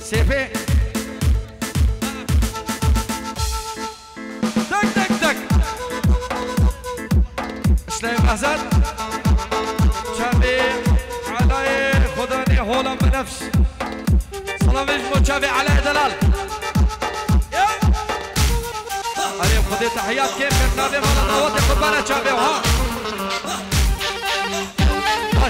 سيفي تك تك تك شليم أحسن شافي علي خداني هولا بنفس سلام اسمه شافي على دلال عليهم خدي تحيات كيف كنا بمانا نواتي قربانا شافي وها بس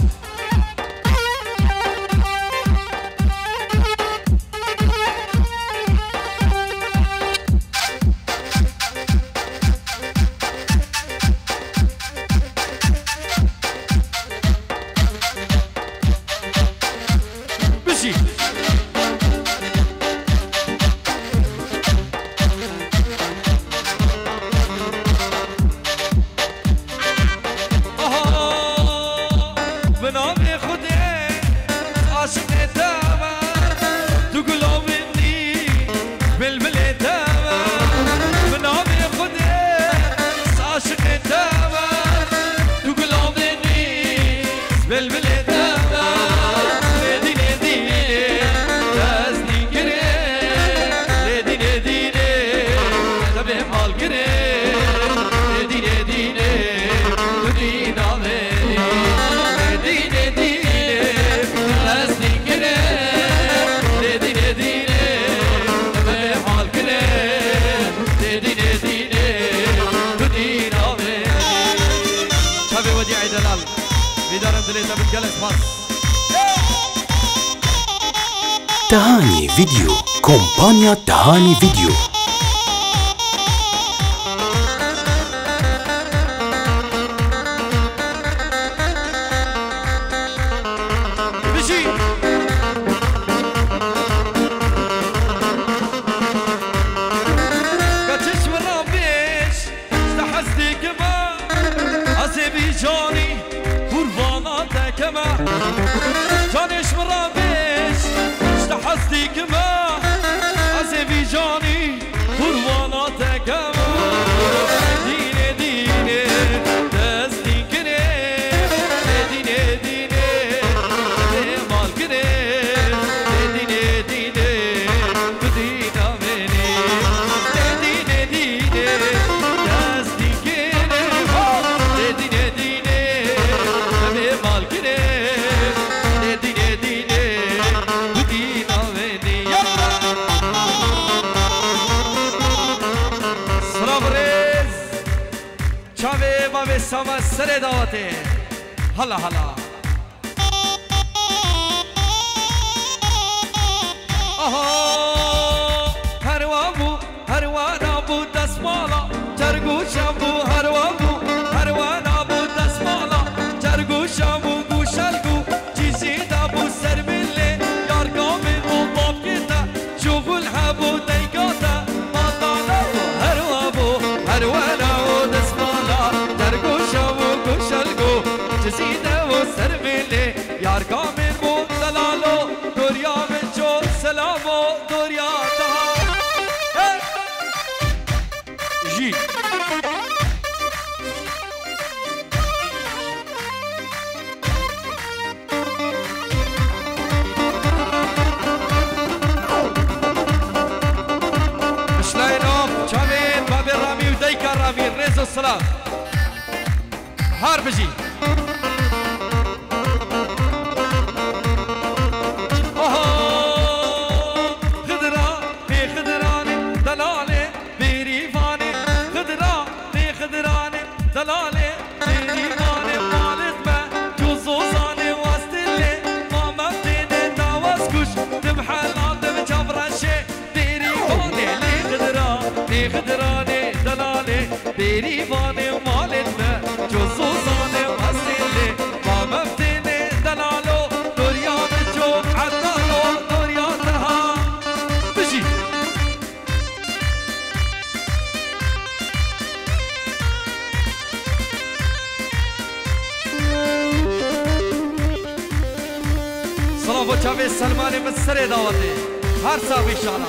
تهاني فيديو كومبانيا تهاني فيديو سما سر دعوته هلا هلا هروان ابو دسمالا جرگوش ابو هروان ابو دسمالا جرگوش ابو گوشلگو چیزی ابو سرمله یار کامل و باب کتا شغل ابو دیگاتا مادانا هروان ابو دسمالا جرگوش ابو گوشلگو چیزی ابو سرمله یار کامل و دلالو دوریا من جو سلامو دوریا رئيس الصلاة هاربجي خضرا في خضراني دلالي بريفاني خضرا في خضراني دلالي بريفاني مالت ما جوزوزاني واستلي ما مبتيني تاوسكوش تبحل عظم جبرشي بريفاني لي خضرا في خضراني دلالي بريفاني مالتنا جوزوزاني واسيلي ما مفتني دلالو دوريان جو عدالو دوريانها بجي صلاة وجابي سلماني مصري دعوتي هر صاحب ان شاء الله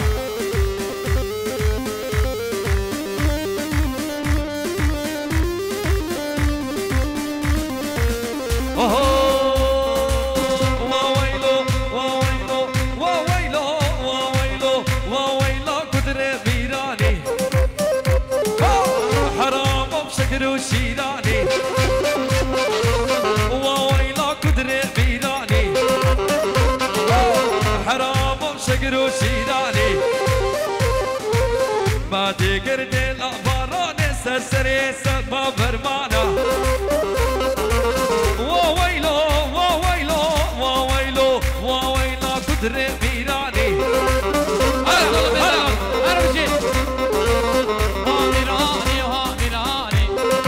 وويلو وويلو وويلو شقر وشيراني ما تقر دل أباراني سرسري سما برمانا وويلو وويلو وويلو وويلو قدر ميراني أرجي هاميراني وهاميراني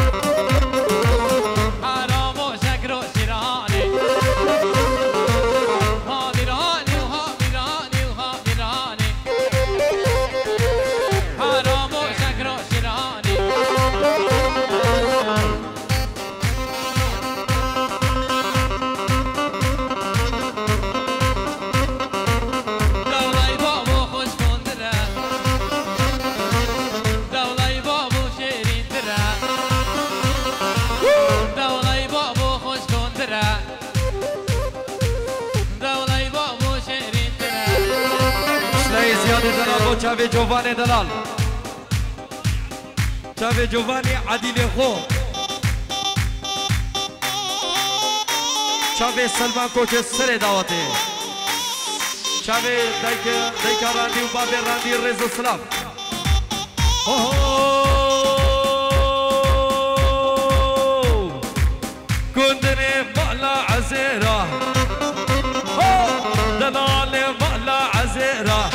حرام وشكر وشيراني هاميراني وهاميراني وهاميراني حرام وشكر وشيراني شافي جوفاني دلال شافي جوفاني عديل خو شافي سلمان كوچ سر دعوتي شافي دايكا راندي وبابي راندي رزو سلام كندني مألا عزيرة دلالي مألا عزيرة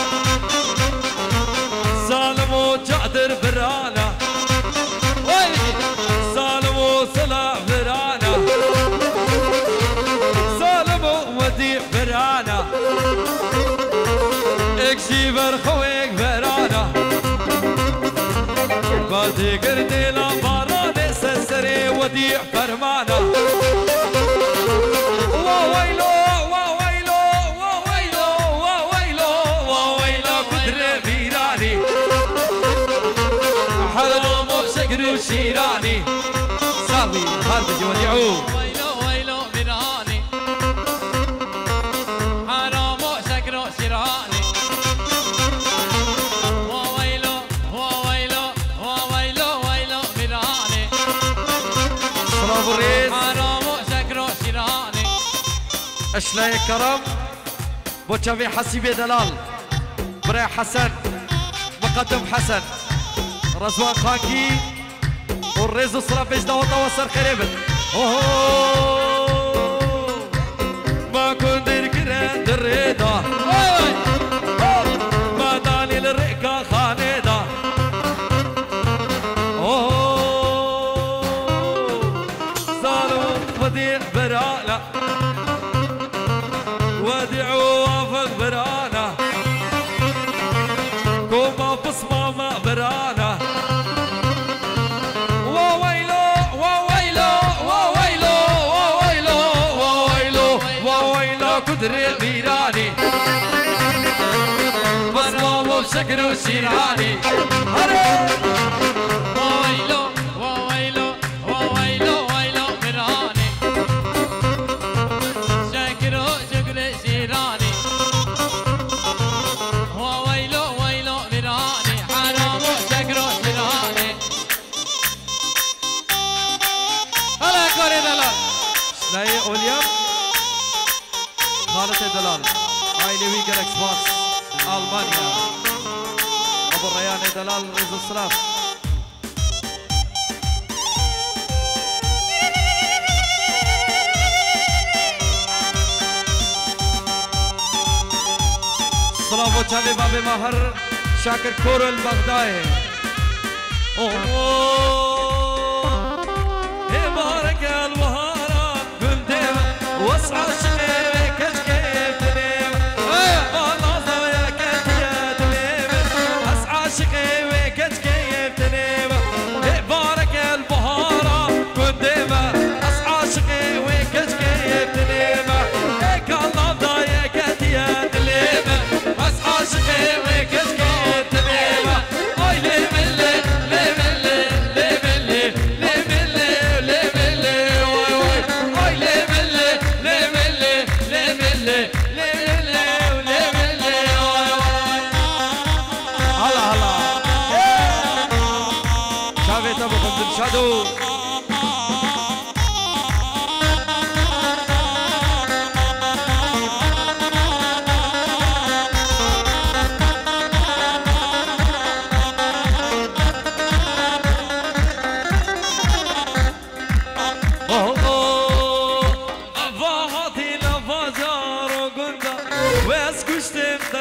ظالمو جعدر برانا ظالمو صلاح برانا ظالمو وديع برانا اكشي برخويك برانا بادي قردي لا باراني سسري وديع فرمانا وويلو وويلو وويلو وويلو وويلو قدر ميراني حرام وشقر وشيراني ساوي هاربج وديعو ويلو ويلو ميراني حرام وشكر وشيراني وويلو وويلو وويلو ويلو ميراني صلاة الريس حرام وشكر وشيراني اشلاي كرم بوشافي حسيبي دلال بري حسن مقدم حسن رزوان خاكي والريزو صرافيش داوطا وصر قريبا ما كنت دركنا دريدا ما داني للرئكا خانيدا ظالم وديع برانا وديع وافق برانا كوما بصمة ما برانا وويلو وويلو وويلو وويلو وويلو وويلو قدر ميراني بصمة وبشكر وشيراني وويلو وويلو وويلو ويلو ميراني شكر وشكر شيراني وويلو ويلو ميراني حرام وشكر شيراني هلا كوري دلال شلاي اوليام خالد دلال هاي لوي جالكس باس المانيا ابو الريان دلال رزق السلام صلاة وشافي بابي مهر شاكر كورو البغداي بارك الوهارة كل ديم واسعى شغيري كش كيف تنيم والله زويا كش يا تنيم اسعى شغيري كش كيف تنيم بارك الوهارة كل ديم اسعى شغيري كش كيف تنيم هيك الله ضايق كش يا تنيم اسعى شغيري كش كيف تنيم اي لي ملي لي ملي لي ملي لي ملي لي ملي واي واي اي لي ملي لي ملي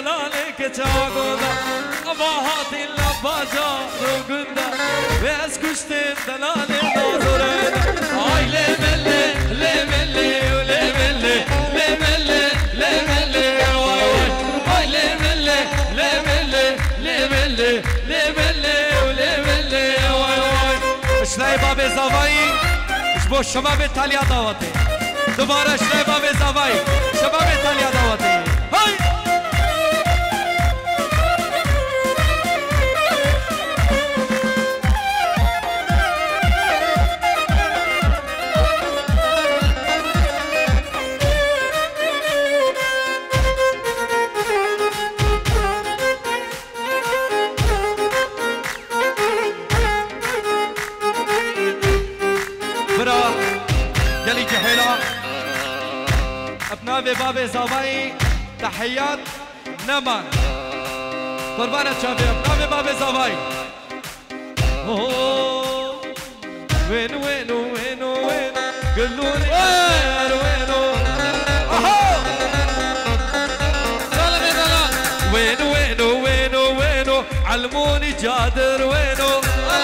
دلالك تاقودا أباهاتي اللباجة روقندا بس كشتين دلالي ناظرين هاي لملي لملي ولملي لملي لملي هاي لملي لملي لملي لملي ولملي شلای بابی زاوایی شبو شباب ایتالیا دعوتی دوباره شلای بابی زاوایی شباب ایتالیا دعوتی های قالي جحيلة أبناء باب زاوي تحيات نمان قربانة شافي أبناء باب زاوي وين وين وين وين قولوا لي وينو وين وين وين وين علموني جادر وينو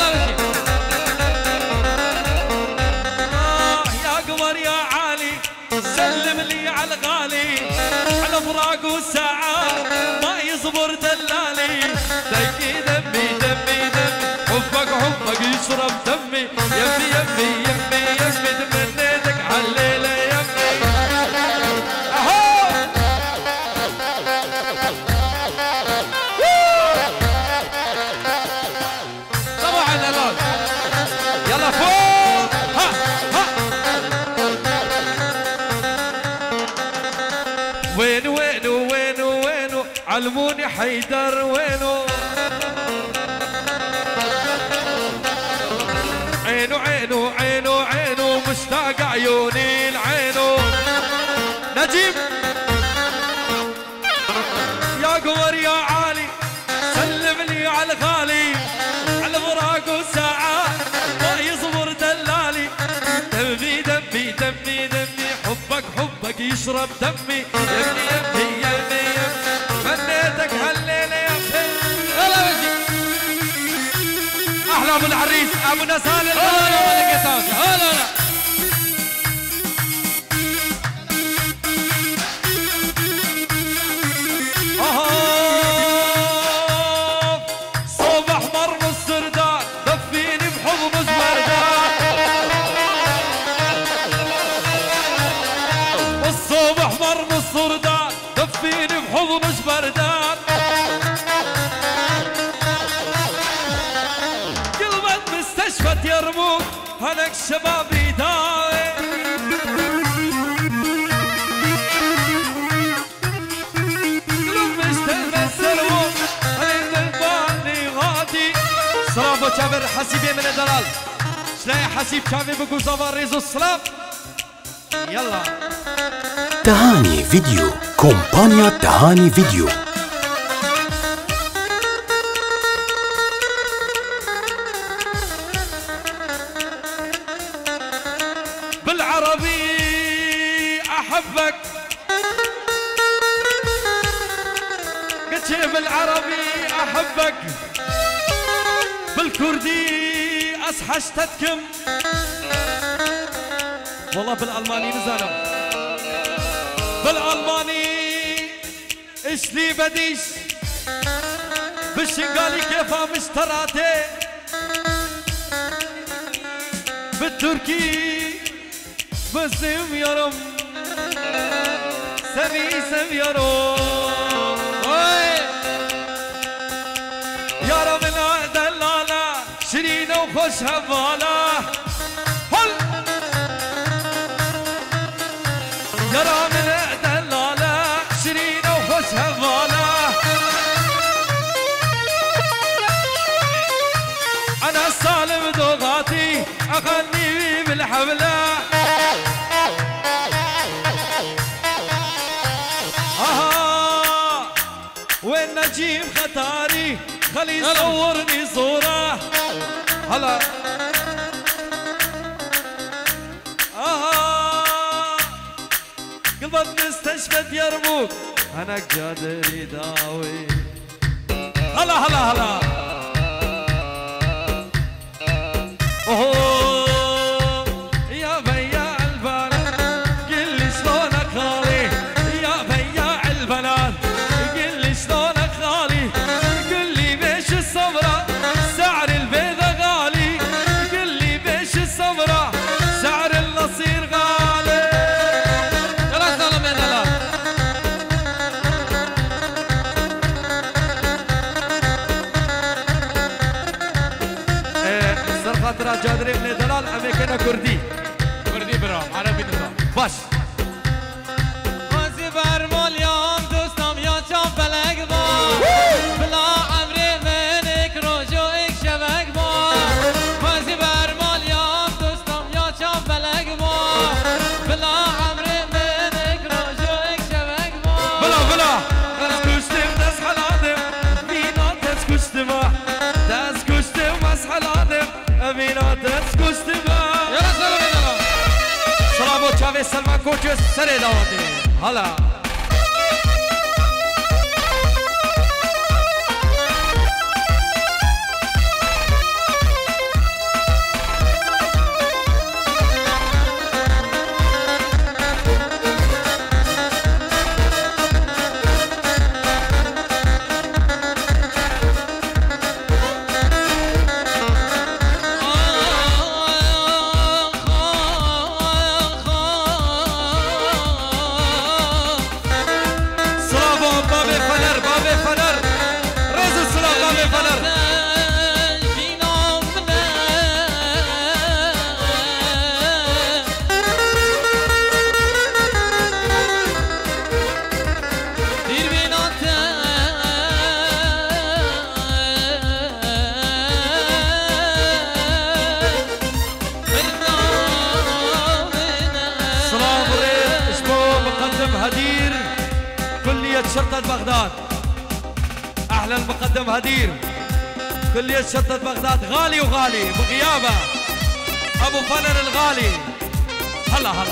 سلم لي على الغالي على فراق والساعة ما يصبر دلالي دقي دمي دمي دمي حبك حبك يشرب دمي يمي يمي يمي يمي تمنيتك عالليلة يمي أهو صباح الألال يلا فوق ها وينو وينو وينو وينو علموني حيدر وينو عينو عينو عينو عينو مشتاق عيوني العينو نجيب يا قمر يا عالي سلم لي على الغالي على فراق وساعة ما يصبر دلالي دمي دمي دمي دمي حبك حبك يشرب دمي يمي يمي يمي يمي فنيتك هالليلة يمي يلا وجي أحلى أبو العريس أبو نسال هلا صوب أحمر بالسردان دفيني بحب مزبردان الصوب أحمر بالسردان دفيني بحب مزبردان قلبك مستشفى يرموك هناك شباب يداوي صرافو شابر حسيبي من الدلال شلاي حسيب شافي بقول زوار ريزو السلام يلا تهاني فيديو كومبانيا تهاني فيديو بالعربي احبك قلت بالعربي احبك بالكردي أسحشتتكم والله بالألماني نزلوا بالألماني إيش لي بديش بالشنغالي كيفها مشتراتي بالتركي بسم يرم سبي سم يرم يرم دلالة شرينا وخش هفالة هل يرم دلالة شرينا وخش هفالة أنا سالم دوغاتي أغني بالحفلة وين نجيب ختاري خلي يصورني صورة هلا قلبك مستشفى يرموك انا قادر يداوي. هلا هلا هلا يا بياع البنات قل لي شلونك غالي، يا بياع البنات قل لي شلونك غالي، قل لي بيش الصبرة سعر البيضة غالي، قل لي بيش الصبرة سعر النصير غالي. يلا سلام يا دلال. خاطر جادري من دلال امريكانا كردي كردي برام عربي نظام باش مازی برمال یام دوستم یا چام فلک با بلا عمری من اک روز و اک شبک با مازی برمال یام دوستم یا چام فلک با بلا عمری من اک روز و اک شبک با بلا بلا دست کشتم دست حلادم بینا دست کشتم دست کشتم دست حلادم بینا دست کشتم. یلا سلام یلا سلام و چاوی سلمان کوچه سر دواتی هلا هدير كلية شرطة بغداد. أحلى المقدم هدير كلية شرطة بغداد غالي وغالي بغيابه أبو فنر الغالي. هلا هلا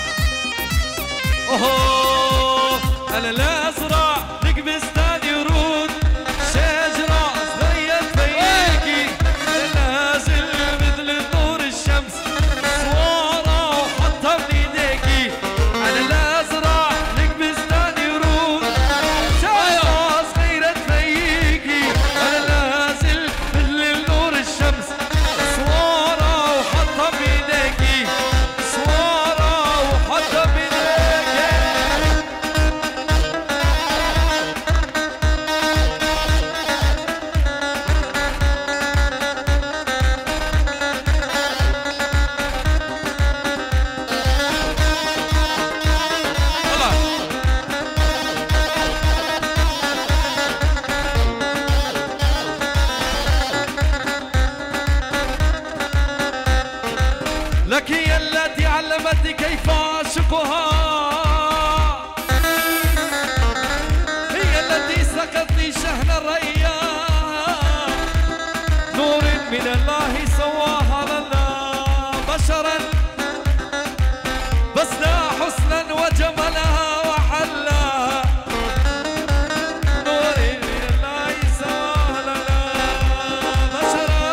أوه أنا لا أزرع لقبستاني ورود شجرة صغيرة فيكي نازل مثل نور الشمس صوارة وحطها بإيديكي. أنا لا أزرع لقبستاني ورود شجرة صغيرة فيكي أنا نازل مثل نور الشمس صوارة وحطها بإيديكي صوارة وحطها بإيديكي. لك هي التي علمتني كيف أعشقها، هي التي سقتني شهن الريان، نور من الله سواها لنا بشرا بس لا حسنا وجمالها وحلاها. نور من الله سواها لنا بشرا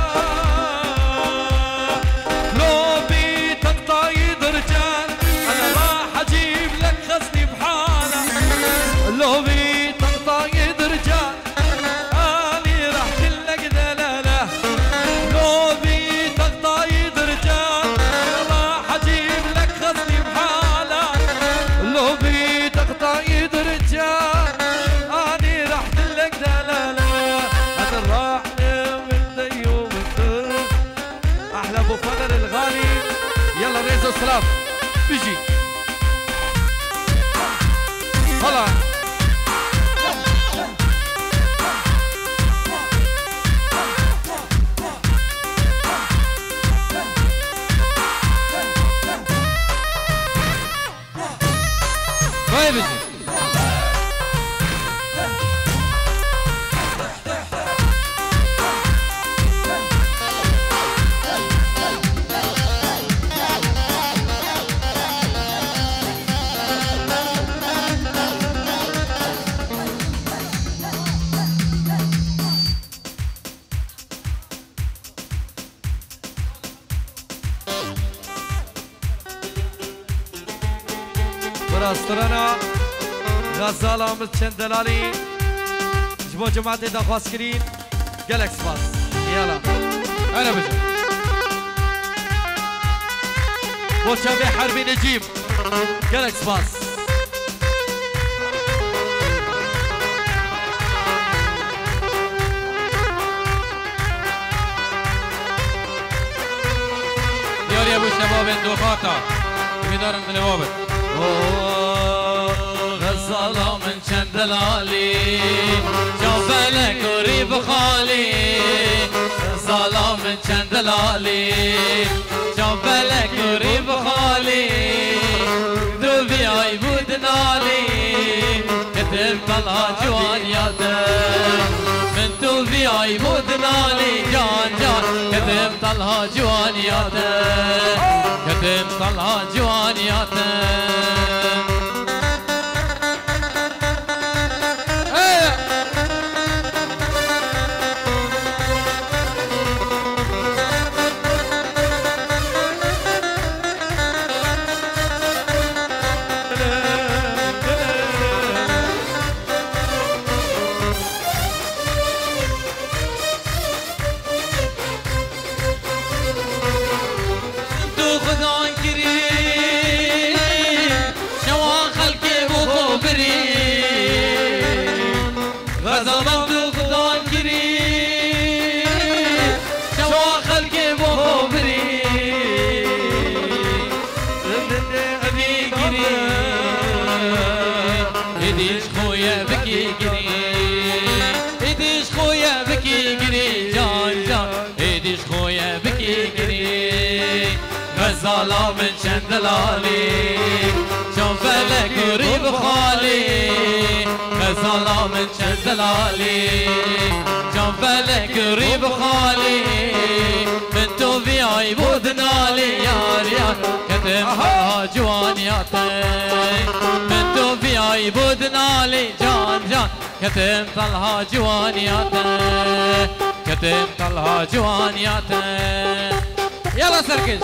لو بي تقطع يد رجال اني راح كلك دلاله. لو بي تقطع يد رجال راح اجيب لك خصني بحاله. لو بي تقطع يد رجال اني راح كلك دلاله. انا راح من ديوم الدر احلى ابو فنر الغالي. يلا ريزو سلام بيجي هلا طيب راسترانا غزال آمد چند دلالی جبو جماعت دخواست کرین گلک سپاس یالا انا بجي بو شابه حربي نجيب گلک سپاس يا ابو الشباب اندو خاطا بيدار من الوابد غزال من شندلالي شوفلك وريب خالي غزال من شندلالي شوفلك وريب خالي دوبي عيبود نالي كتب طلع جوان ياتك من دوبي عيبود نالي جان جان كتب طلع جوان ياتك كتب طلع جوان ياتك غزالة من شندلالي شوفلك وريب خالي غزالة من شندلالي شوفلك وريب خالي من توفي عيبود نالي يار يار كتم حرها جوانياتي من توفي عيبود نالي جان جان كتم طلها جوانياتي كتم طلها جوانياتي يلا سركز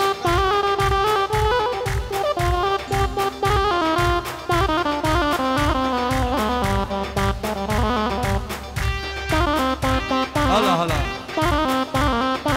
هلا هلا